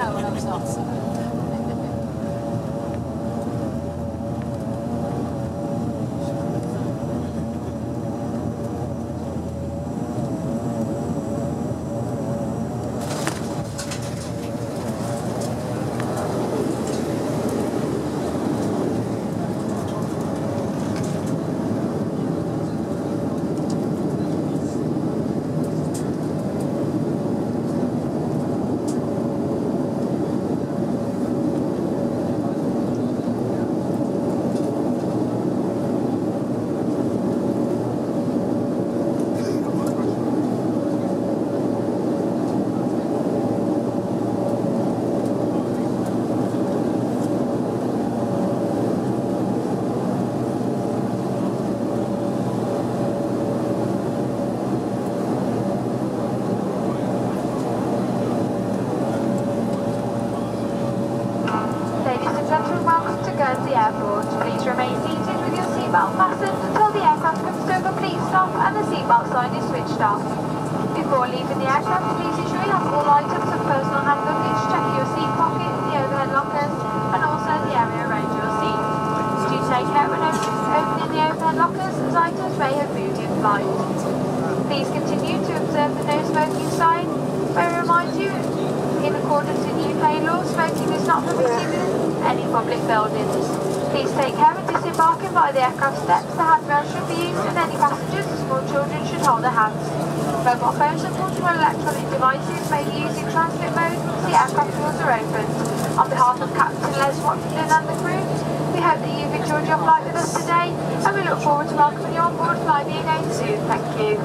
Guernsey Airport. Please remain seated with your seatbelt fastened until the aircraft comes to a complete stop and the seatbelt sign is switched off. Before leaving the aircraft, please ensure you have all items of personal hand luggage, check your seat pocket, the overhead lockers, and also the area around your seat. Do take care when opening the overhead lockers, as items may have moved in flight. Please continue to observe the no smoking sign, where I remind you, in accordance with UK law, smoking is not permitted in any public buildings. Please take care when disembarking by the aircraft steps. The handrail should be used and any passengers and small children should hold their hands. Mobile phones and multiple electronic devices may be used in transit mode once the aircraft doors are opened. On behalf of Captain Les Watson and the crew, we hope that you've enjoyed your flight with us today and we look forward to welcoming you on board Flybe again soon. Thank you.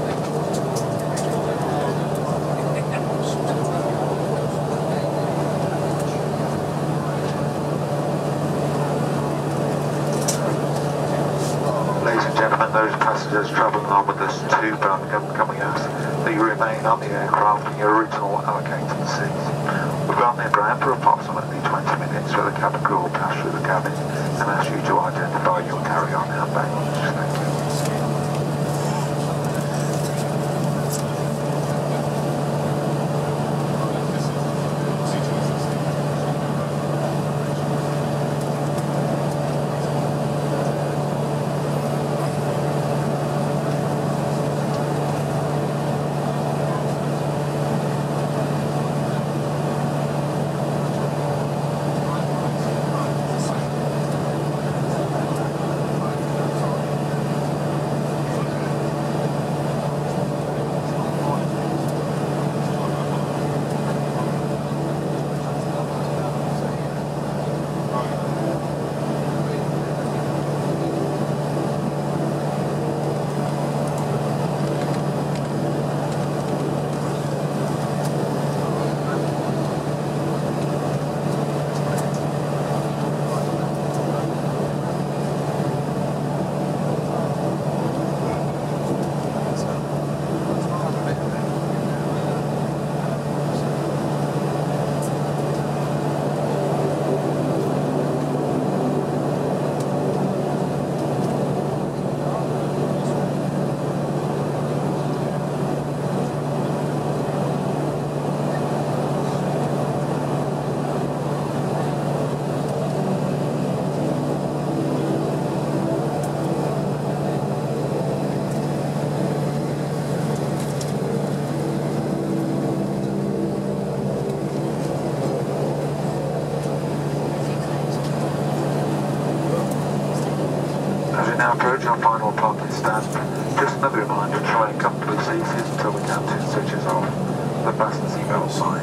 Those passengers travelling on with us to Birmingham coming out, that you remain on the aircraft in your original allocated seats. We've been on the ground for approximately 20 minutes where the cabin crew will pass through the cabin and ask you to identify your carry-on handbag. Thank you. Now approach our final parking stand. Just another reminder, try and comfortably seated until the captain switches off the fasten seatbelt sign.